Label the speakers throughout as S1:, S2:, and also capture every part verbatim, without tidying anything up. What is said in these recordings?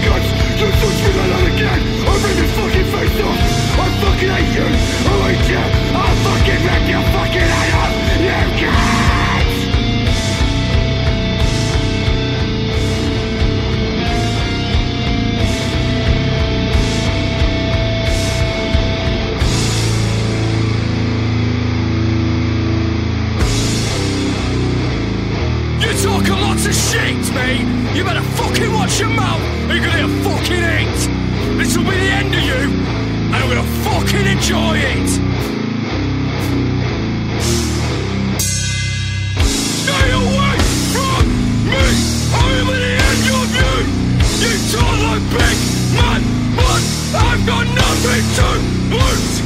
S1: guts. You touch me that out again, I'll rip your fucking face off. I fucking hate you, I hate you. I'll fucking rip your fucking head off, you guys.
S2: You're talking lots of shit, mate. You better fucking watch your mouth, or you're gonna get fucking hit. This will be the end of you, and I'm gonna fucking enjoy it. Stay away from me. I'm at the end of you. You talk like big man, but I've got nothing to lose.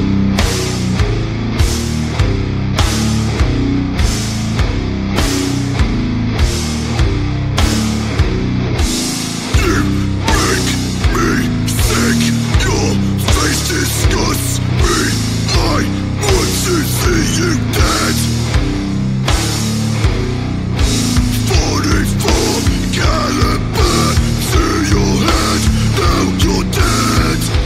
S1: Disgust me, I want to see you dead. forty-four caliber to your head, now you're dead.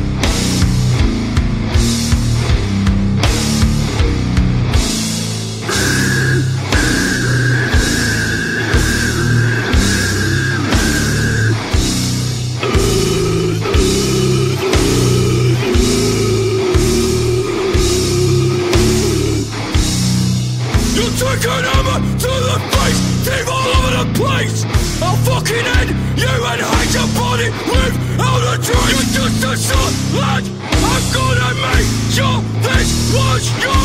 S1: Take an hammer to the face, teeth all over the place. I'll fucking end you and hate your body without a dream. You're just a son, lad. I'm gonna make sure this was your